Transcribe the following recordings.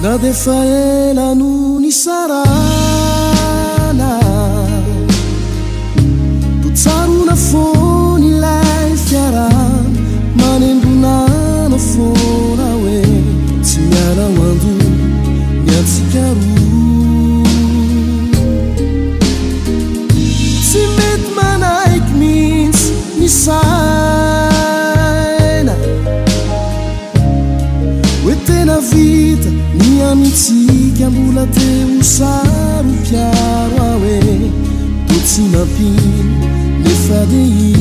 na de fa ela no ni sarana tutsaruna foni lay fiarana manendonana fona we tsy miara-oando miatsikaroa tsy mety manaiky mihitsy misaina hoe tena vita ny amitsika mbola teo saro piaro awe to tsy mampino nefa de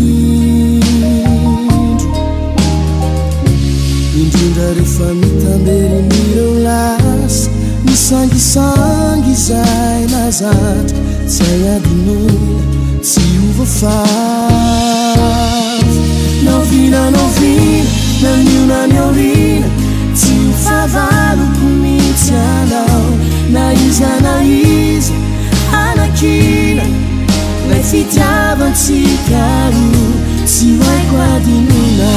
indrindra rehefa mitamberimiro lasa misangisangy zay nazatra zay adinola tsy ovafavy novina novina naniona niorina tsy hofavaloko mihitsy anao na iza anakina lay fitiavantsika ro tsy haiko adinona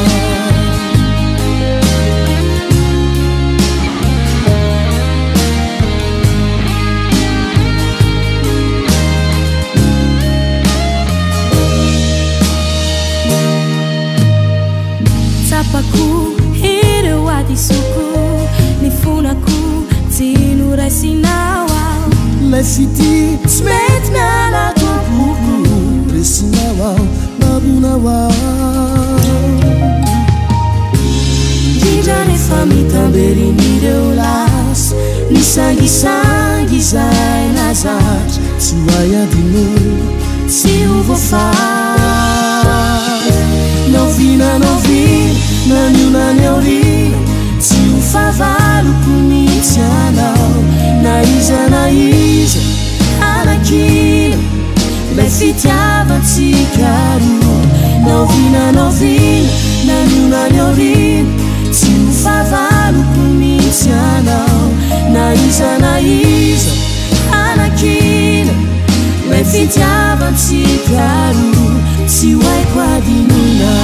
Sapako ireo adisoko ny fonako tsino raisinao ao lay fity tsy mety miala tompoko resinao ao babonao ao indrindra rehefa mitamberim'ireo lasa misangisangy zay nazatra tsy hoay adinola tsy ovafavy novina naniona niorina tsy hofavaloko mihitsy anao na iza anakina lay fitiavantsika ro novina naniona niorina tsy hofavaloko mihitsy anao na iza anakina lay fitiavantsika ro tsy haiko adinona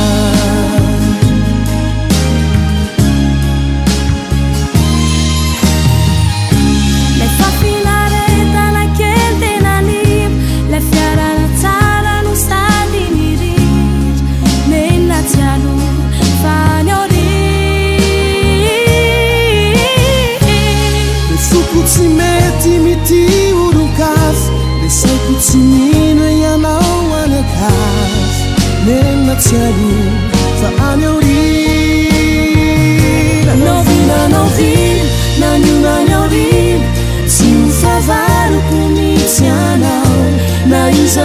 tsy mety mity olon-kafa le saiko tsy mino ianao anakafy mena tsy alo fa any aorina novina naniona niorina tsy hofavaloko mihitsy anao na iza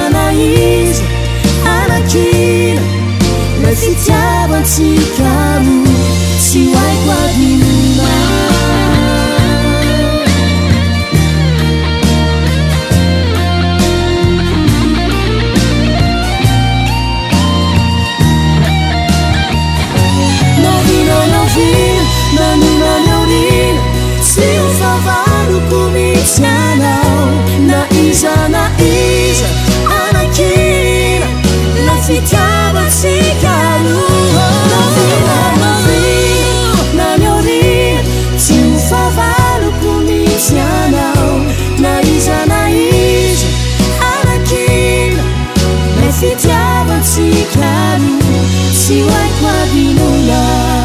anakina lay fitiavantsika ro tsy haiko adinona naniona niorina tsy hofavaloko mihitsy anao na iza anakina lay fitiavantsika ro novina naniorina tsy hofavaloko mihitsy anao na iza anakina lay fitiavantsika ro tsy haiko adinona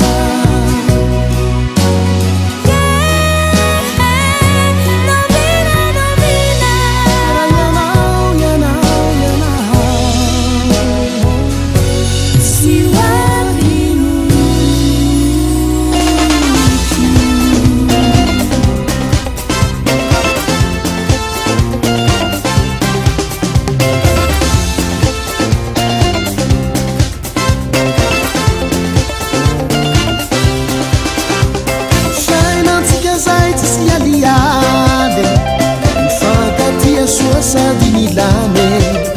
sady milame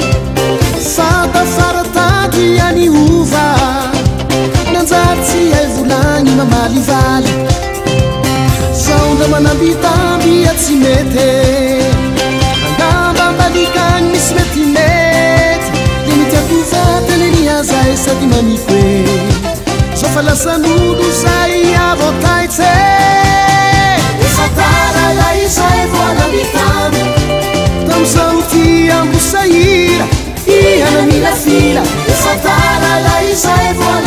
fatafaratady iany ova nanjary tsy hay volagny mamalivaly zaondra manambitamby tsy mety andamba ambalikagny misy metimety le mitiako vatany niazay sady mamiko e zo fa lasan'olo zay avokaitse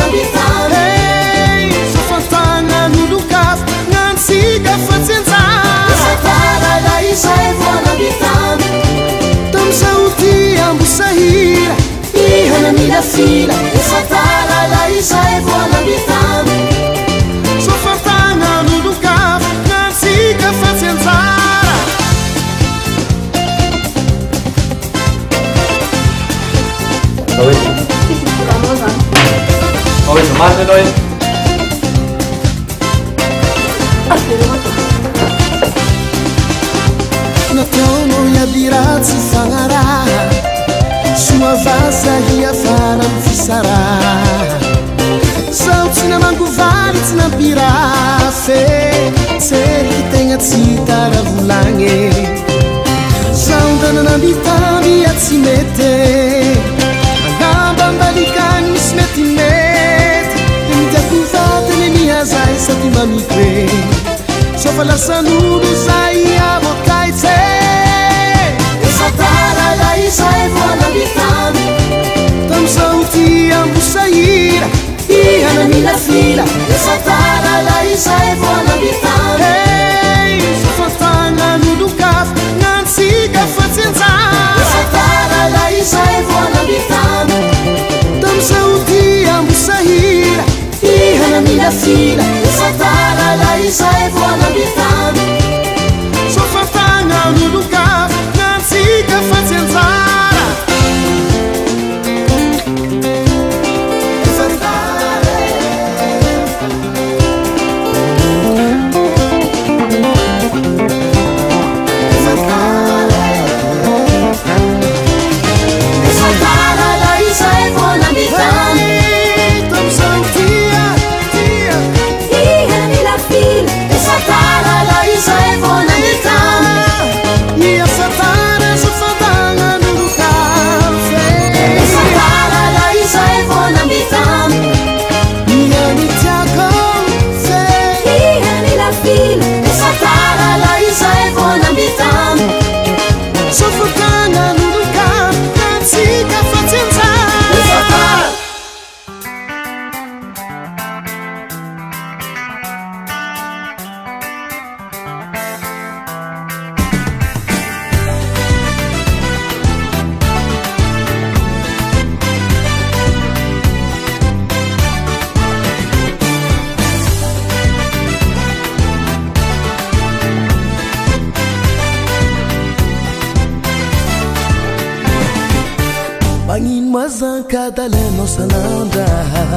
Kadaleno sananda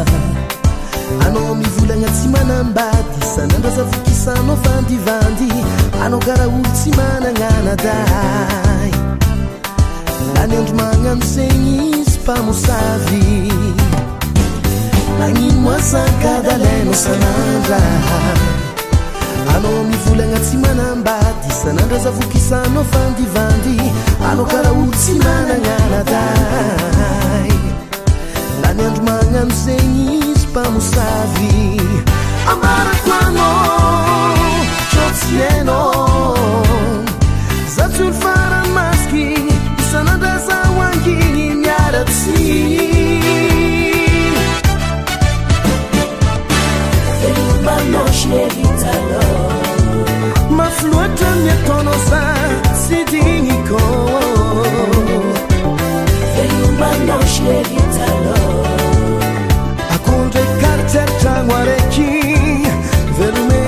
ano mivolagna tsy manambady sanandra zavokisano vandivandy ano kara olo tsy managnaнадай lany andro magnano segny izy mpamosavy magnino moasan kadaleno sanandra ano mivolagna tsy manambady sanandra zavokisano vandivandy ano kara olo tsy managna나дай lany andro magnano segny izy mpamosavy ambarako anao trotsieno zatsolo farany masiky isanandra zaho anginy miaratsy velombanao sheritalo mafy loatra miataonao za tsy digniko velombanao sheritalo akondre karitertragno araiky velume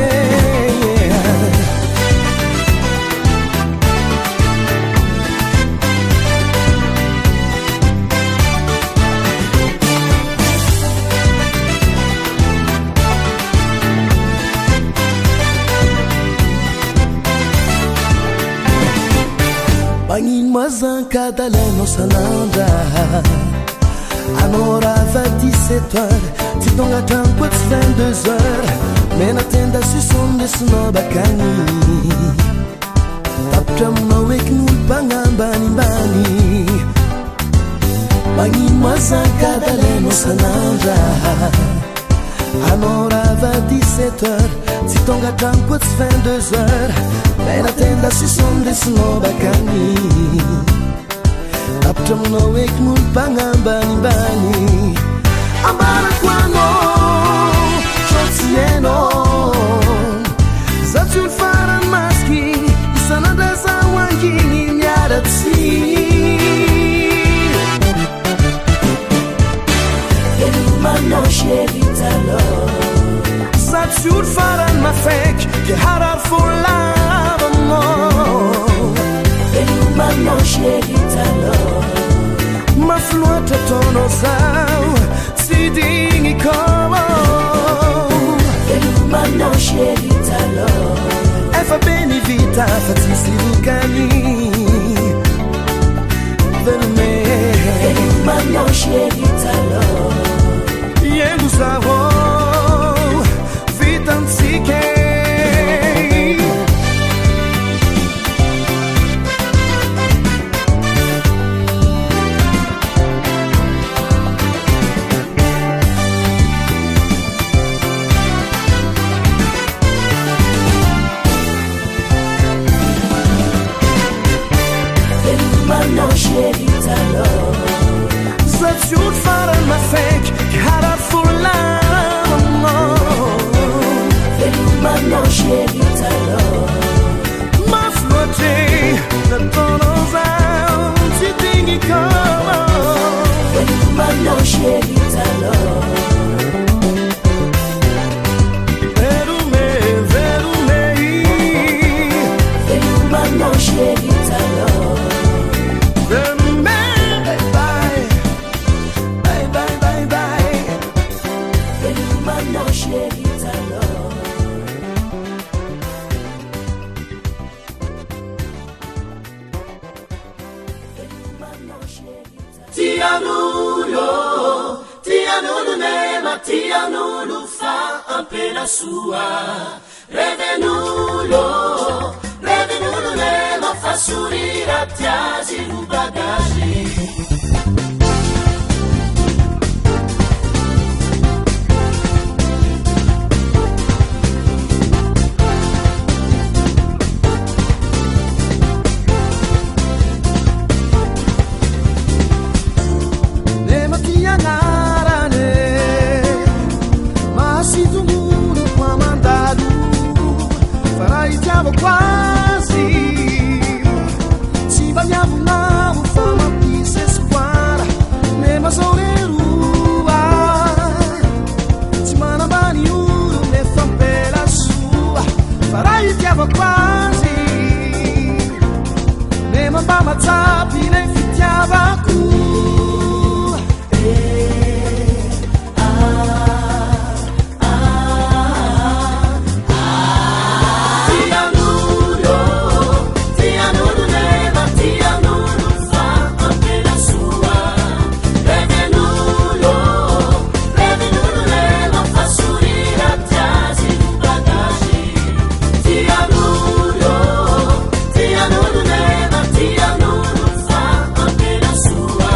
magnino mazankadaleno sanandra anao raha va 17 heures tsy tonga atrano tsy 22 heures mena tenda sisondesinao bakany tapitra aminao eky n'olo mpagnambanimbany magnino mazankadaleno sanandra anao raha va 17 heures tsy tonga atrano tsy 22 heures mena tenda sisondesinao bakany tapitra aminao eky n'olo mpagnambanimbany ambaraku anao so tsy hainao za tsy olo farany masiky isan'andrazaho anginy miaratsy velomanao chéri talon za tsy olo farany mafaiky ke harary folavanao velomanao chéri talon mafy loatra taonao zao tsy digny koa velomanao chéri talon efa be ny vita fa tsisy lokany velome velomanao chéri talon iengo zaho vitantsika velomanao chéri talon za tsy olo farany mafaiky ke harary folavanao velomanao chéri talon mafy loatre nataonao zao tsy digny koa velomanao chéri talon verume velomanao chéri talon verume bye velomanao chéri talon velomanao chéri tian'olo nema tian'olo fa ampela sua reven'olo nema fa sorira tiazy no bagagli quasi ci bagniamo namo fama pise squara ne masorerua ci manabani uno ne fampela sua farai tiamo quasi ne mambama zapi ne fittiava cu sua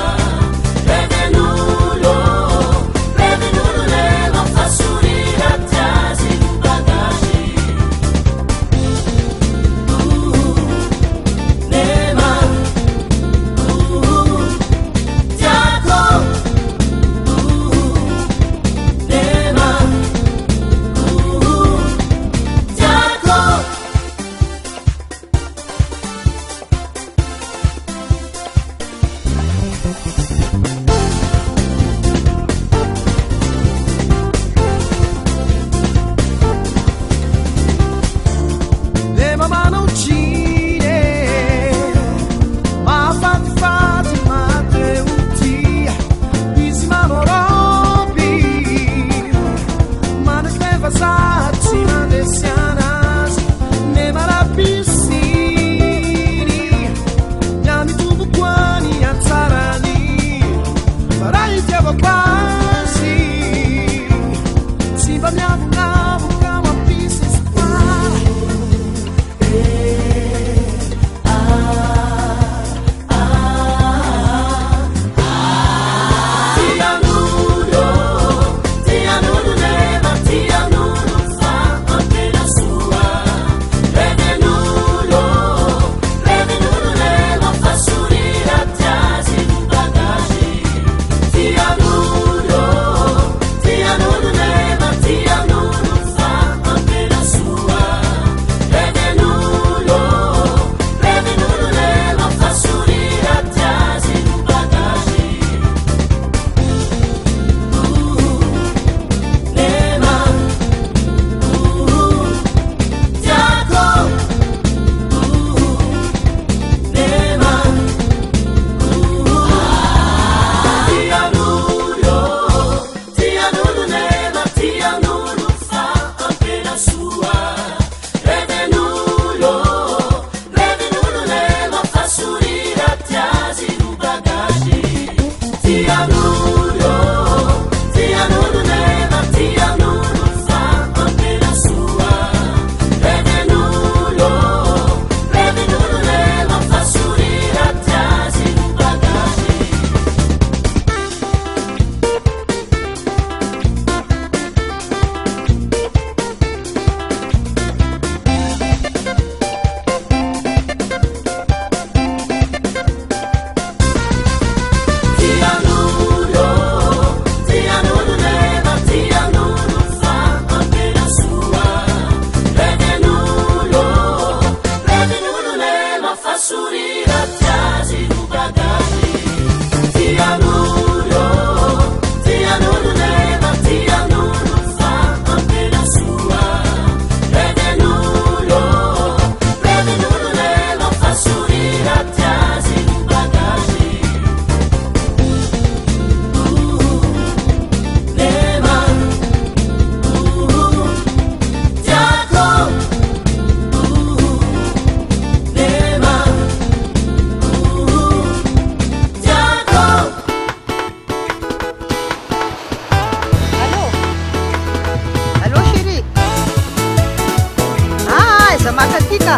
tika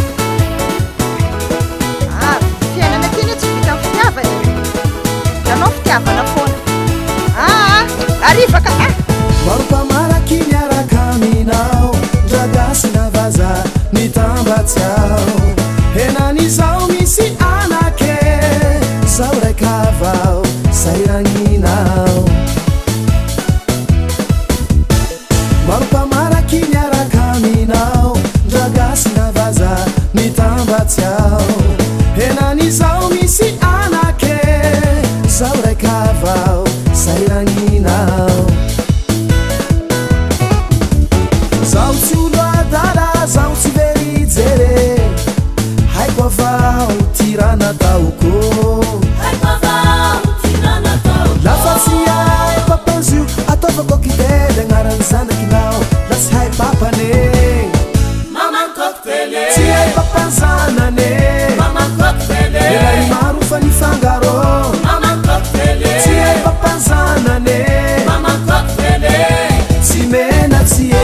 fiainana tiana tsy vita fitiava anao fitiavana foana arivaka maropamaraky miaraka aminao dragasina vaza nitambatsiao henan'izao misy anake zao raikavao sairanginao maropamaraky miaraka aminao dragasina vaza nitambatsiao henan'izao misy anake zao raikavao sairanginao zao tsy olo adala zao tsy verijere haiko avao tirana taoko lafa tsy hay papanzio ataovako kitele agnarany zanakinao la tsy hay papane tsy hay papanzanane elay maro fa nifangaro tsy hay papanzanane tsy mena tsy e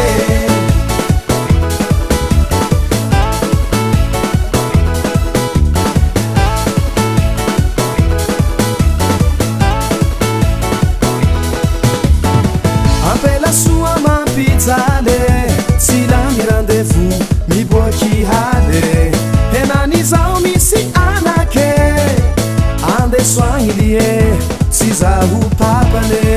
ampela soa mampijale tsy la mi rendez-vous miboaky hale henan'izao misy anake andesoagny lie tsy zaho papane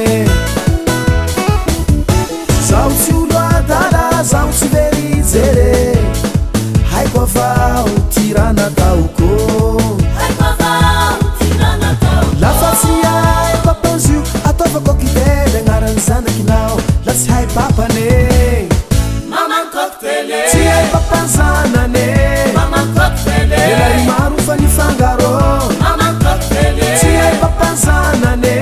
zao tsy olo adala zao tsy verijere haiko avao tirana taoko lafa tsy hay papanzio ataovako kitele agnarany zanakinao la tsy hay papane tsy hay papanzanane elay maro fa nifangaro tsy hay papanzanane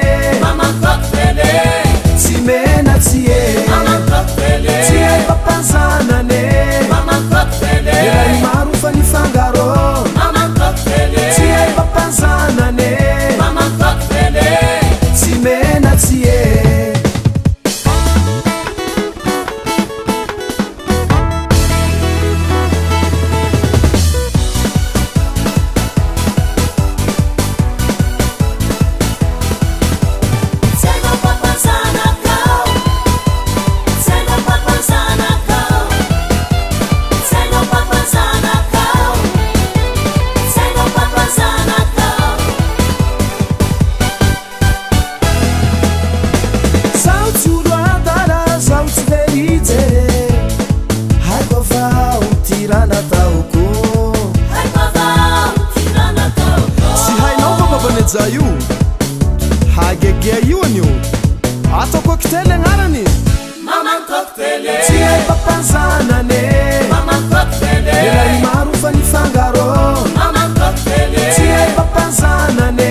tsy mena tsy e tsy hay papanzanane elay maro fa nifangaro tsy hay papanzanane tsy mena tsy e io hagege io anio atao cocktail agnarany tsy hay papanzanane elay maro fa nifangaro tsy hay papanzanane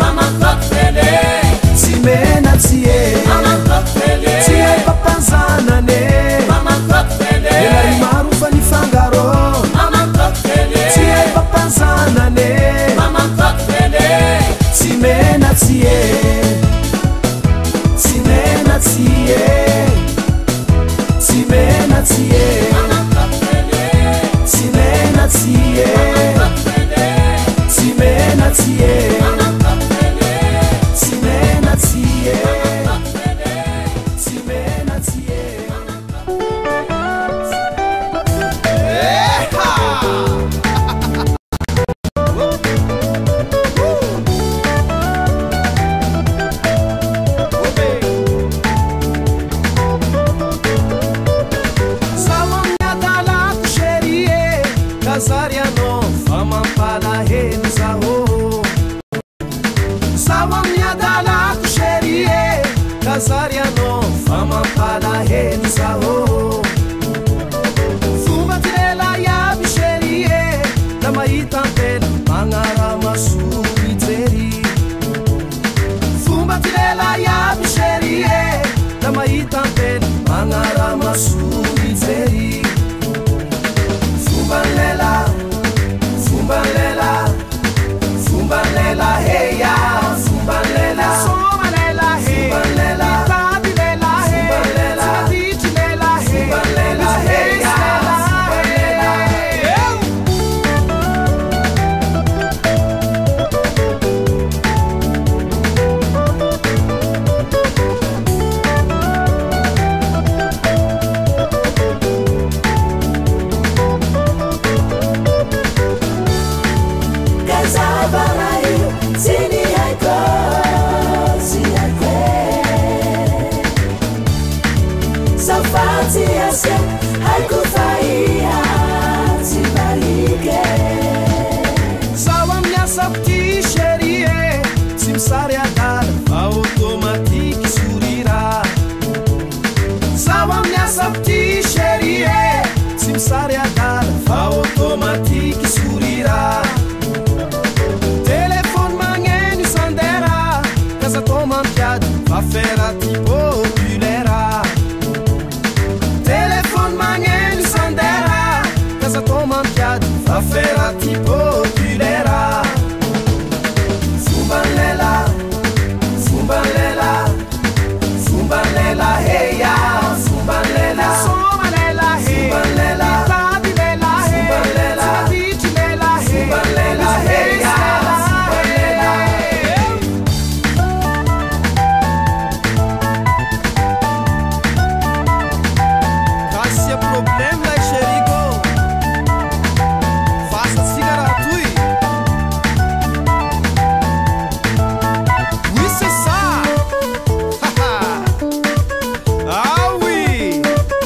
tsy mena tsy e tsy hay papanzanane elay maro fa nifangaro tsy hay papanzanane tsy mena tsy e tsy mena tsy e tsy mena tsy e tsy mena tsy e tsy mena tsy e tsy mena tsy e tsy mena tsy e affaire type populaire Fumbalela Fumbalela Fumbalela hey ya Fumbalela Fumbalela hey Fumbalela Fumbalela hey Fumbalela hey ya Casse problème là chérigo Faça cigarette Oui c'est ça Ah oui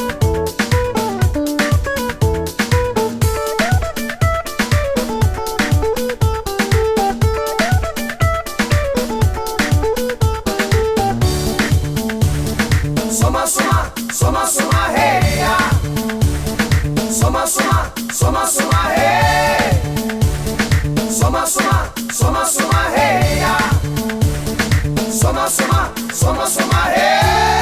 Soma soma soma soma hey ya Soma soma soma soma hey Soma soma soma soma hey ya Soma soma soma soma hey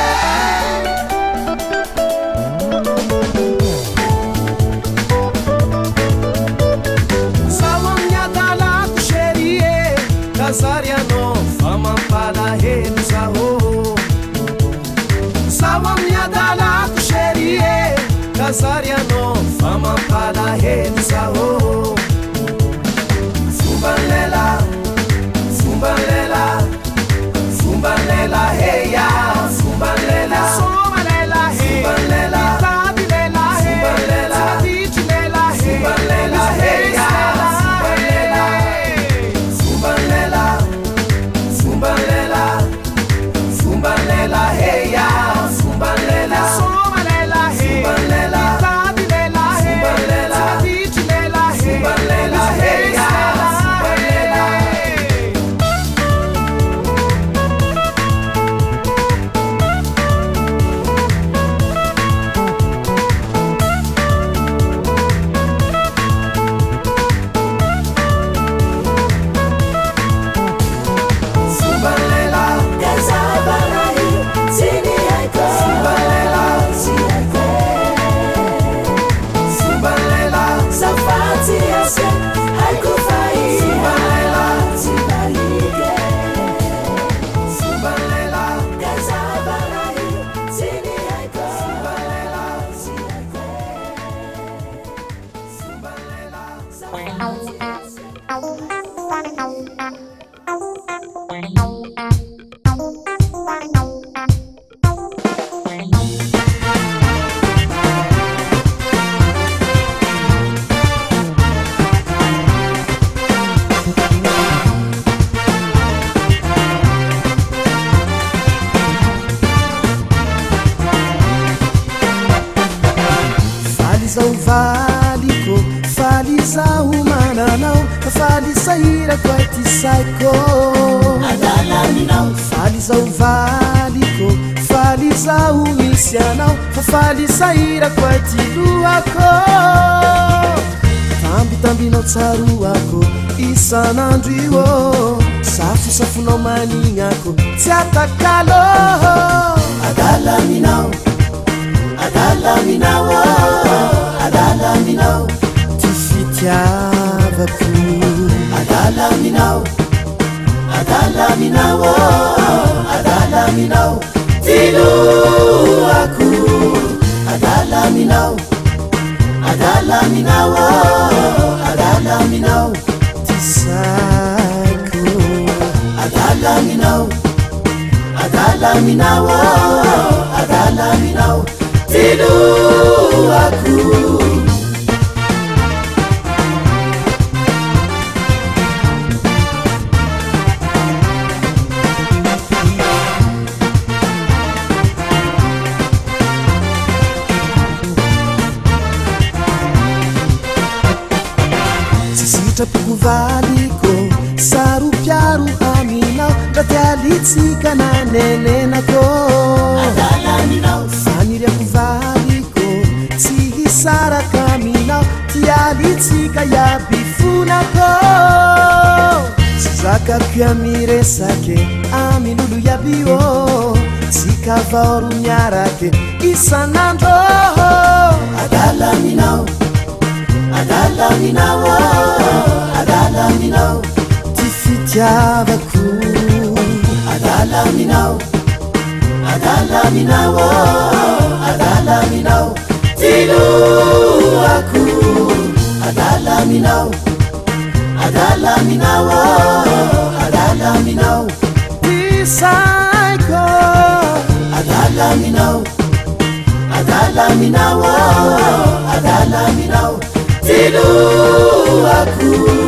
Sawa minha dala kucherie Kazaria no fama para realizar Sawa minha dala kucherie Kazaria no fama para realizar Fumbalela Fumbalela Fumbalela hey ya Fumbalela Fumbalela hey Fumbalela Fumbalela hey Fumbalela hey ya Fumbalela Fumbalela Fumbalela hey ya Fumbalela Fumbalela hey Fumbalela Fumbalela hey ya Falizao valiko, falizao misianao, fafali saira quati duako. Tambinao tsaruako, isanandro io. Safosafonao manignako, tsy atakalo. Adalaminao, adalaminao, ty fitiavako. Adalaminao, tiluako. Adalaminao, tisako. Adalaminao, tiluako. Tsisitapiko valiko, sarupiaro aminao, ratialitsika nanenenako. Faniriako valiko, tsy hisaraka aminao, tialitsika iabifonako. Tsy zakako amiresake, amin'olo iabio, tsika vaoro miarake isanandro. adalaminao adalaminao ty fitiavako adalaminao adalaminao adalaminao ty loako adalaminao adalaminao adalaminao ty saiko adalaminao adalaminao adalaminao ty loako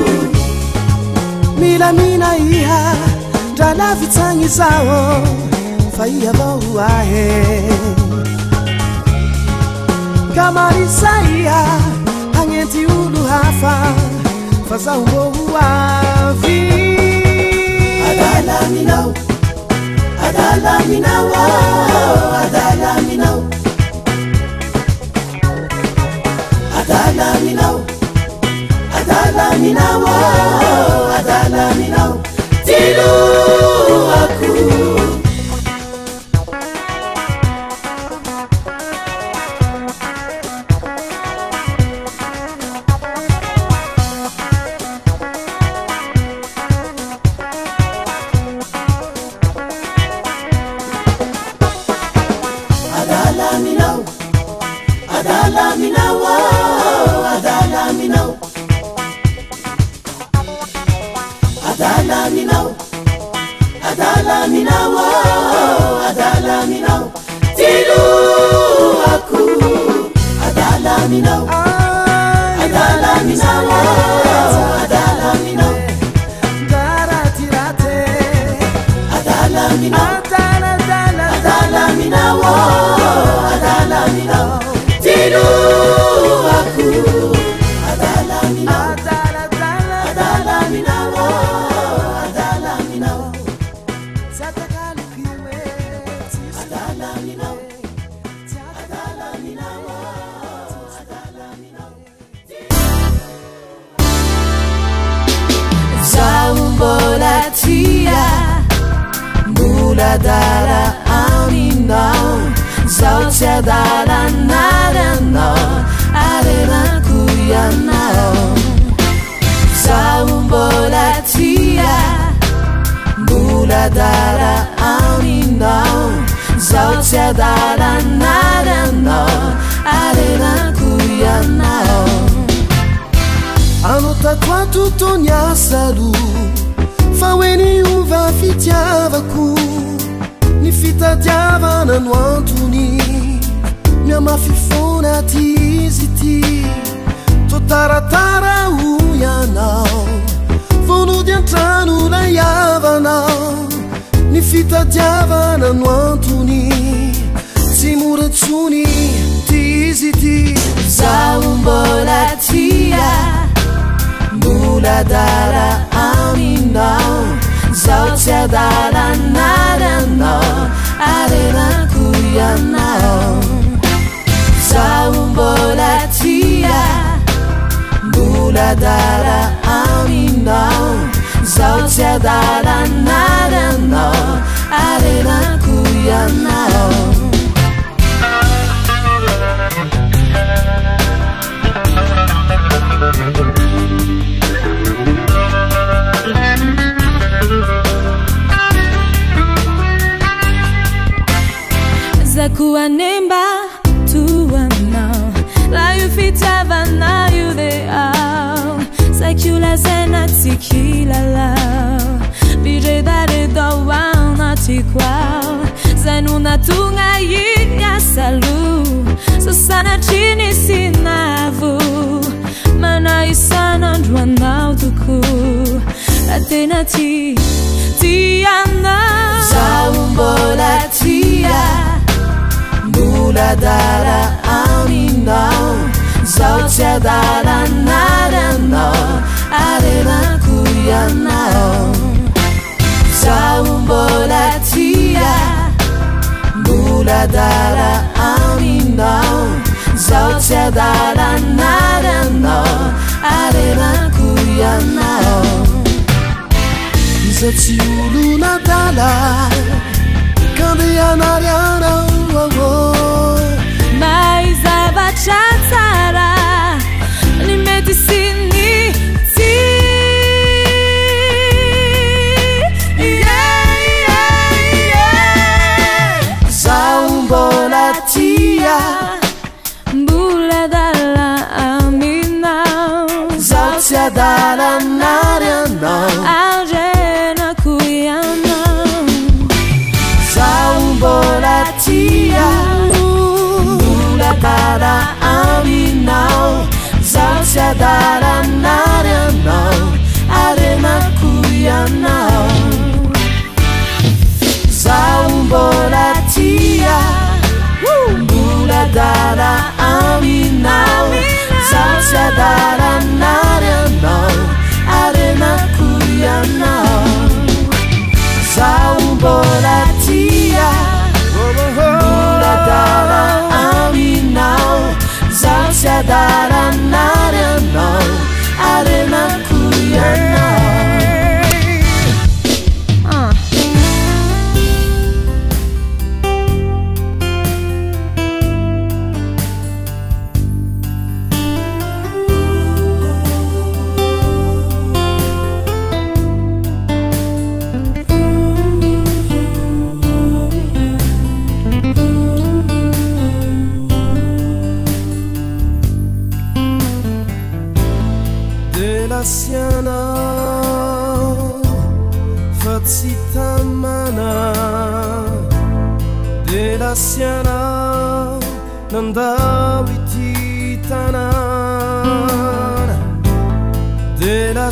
milamina iha ndra lavitsagny zao fa iha avao ahe kamarisa iha hagnenty olo hafa fa zaho mbô ho avy adalaminao adalaminao adalaminao adalaminao adalaminao adalaminao ty loako adalaminao adalaminao adalaminao adalaminao adalaminao adalaminao ty loako adalaminao adalaminao adalaminao daratirate adalaminao adalaminao adalaminao ty loako adalaminao adalaminao adalaminao satakalokiwe adalaminao adalaminao adalaminao zaho mbola tia mbola dara aminao zaho tsy adalanaryanao arenako ianao zaho mbola tia mbola dara aminao zaho tsy adalanaryanao arenako ianao anao tatoato tony asalo fa hoe niova fitiavako ny fitadiavana no antony miamafifona ty izy ty totaratara ho ianao vonody antrano lay avanao ny fitadiavana no antony tsy moratsony ty izy ty zaho mbola tia mbola dara aminao zaho tsy adalanaryanao arenako ianao zaho mbola tia mbola dara aminao zaho tsy adalanaryanao arenako ianao zakuanemba tuanao la you fitavana you they are sakula zena tikila la bire dare dowana tikwao zanuna tunga ya salu sosana chini sinavu mana isana ndwanao tuku atena ti tiana zaumbola tia mbola dara aminao zaho tsy adalanaryanao arenako ianao zaho mbola tia mbola dara aminao zaho tsy adalanaryanao arenako ianao iza tsy olona dala kandeanaryanao mai zavatra tsara ny mety sy adalanary anao arena kuianao zao mbola tia mbola dala aminao zao sy adalanary anao arena kuianao zao mbola tia mbola dala aminao zao sy adalanary anao arena kuianao zao mbola tia mbola dala aminao zao sy adalanary anao arena kuianao Sianao fa tsy tamana dela sianao nandao ity tanana dela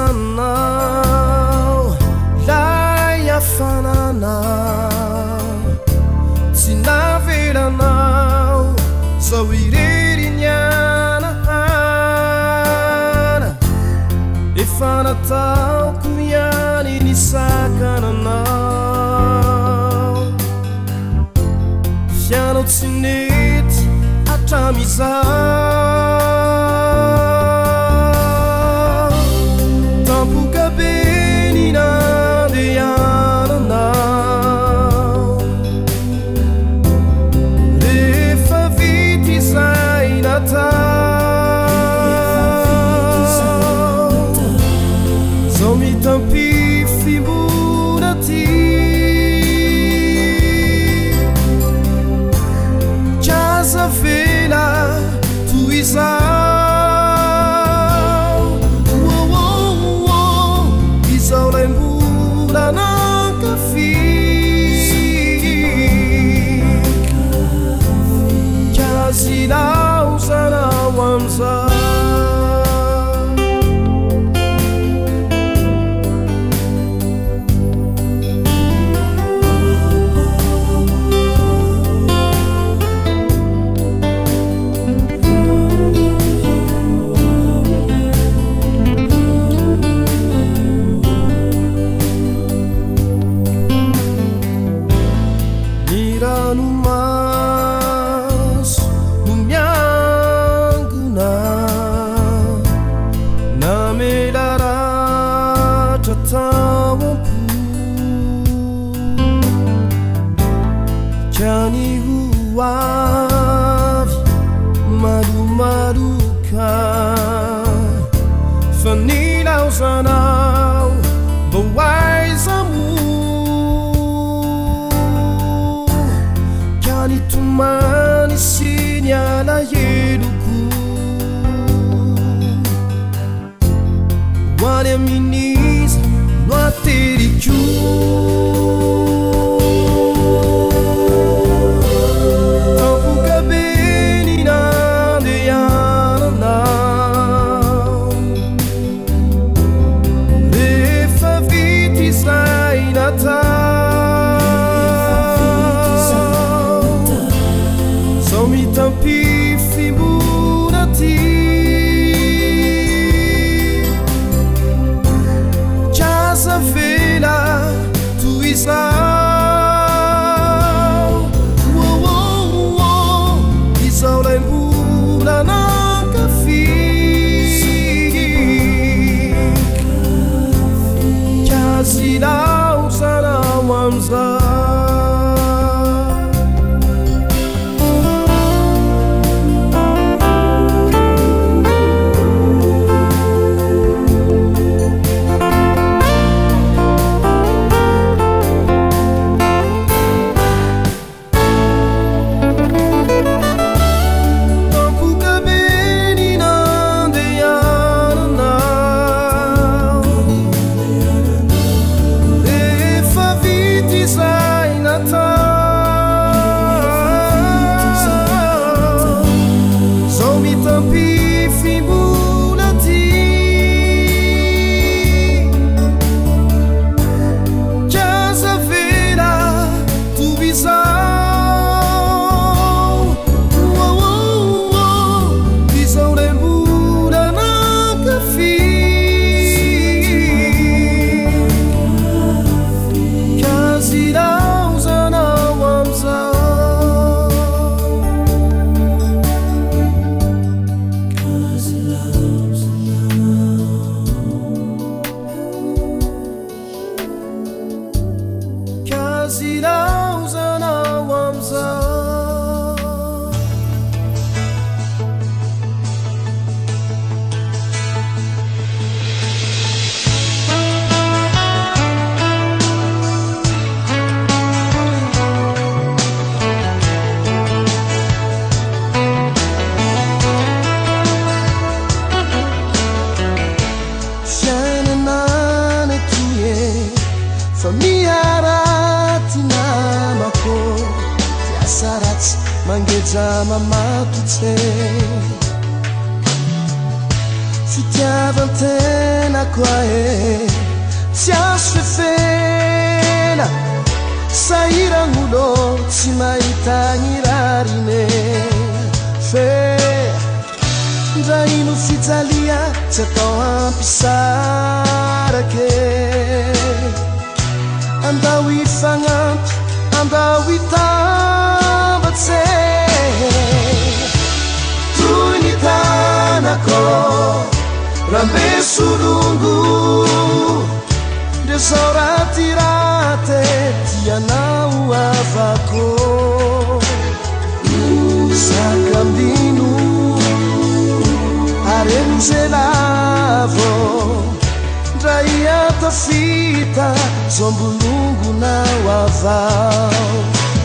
sanao lay afananao tsy navelanao zao irerinyana fanataoko ihany ny sakananao fianao tsy nety hatramizao tampoka be ny nandehananao rehefa vity izay natao tampifimona ty casa vela toy izao izao lay mbola nankafy kazy laozanao amizao Fanilauzanao bawaizamu kani tumani sinyala yeluku wale miniza noateriku Casa vela tu zama matotse fitiavantena koa tsy azo fefena sahiragnulo tsy mahita gny rarine fe ndra ino fijalia tsy atao ampisarake andao ifagnampy andao itambatse toy ny tanako rambe solongo ndre zao ratirate tianao avako sakambino arenzelavo ndra iatafita zombolongo nao avao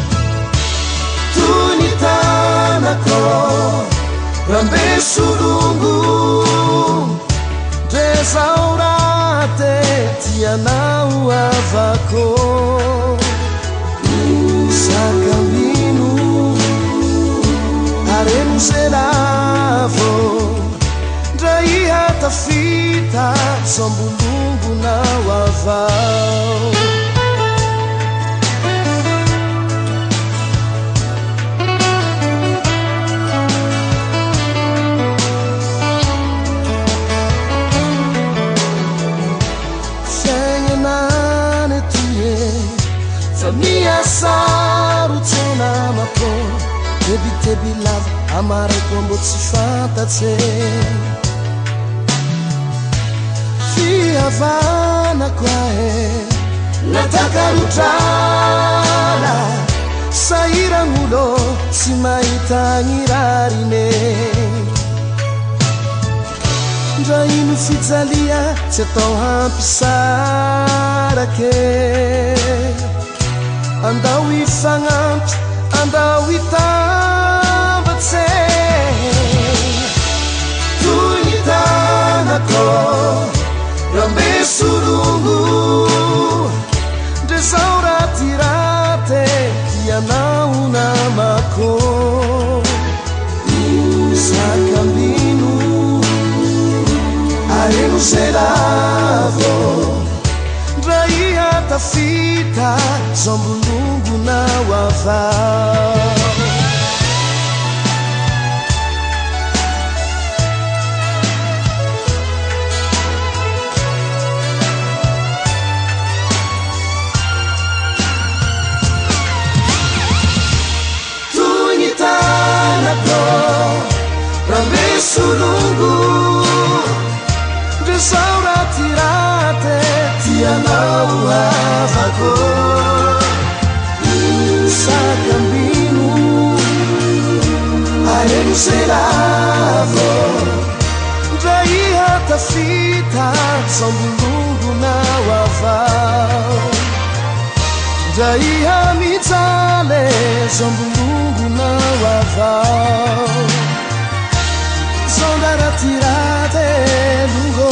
toy ny tanako rambe solongo ndre zao rate tianao avako sakambino arenzelavo ndra iatafita zombolongo nao avao fiagnanane toye fa miasarotsenamako tebitebilava amarako mbo tsy fantatse fiavana koae natakarotrala sahiragnulo tsy mahita gny rarine ndra ino fijalia tsy atao ampisarake andao ifagnampy andao itambatse toy ny tanako rambe solongo ndre zao ratirate tianao namako sakambino arenzelavo ndra iatafita zombolongo nao avao rambe solongo ndre zao ratirate tianao avako sakambino arenzelavo ndra iatafita zombolongo nao avao ndra iha mijale zombolongo nao avao zonda ratirate lungo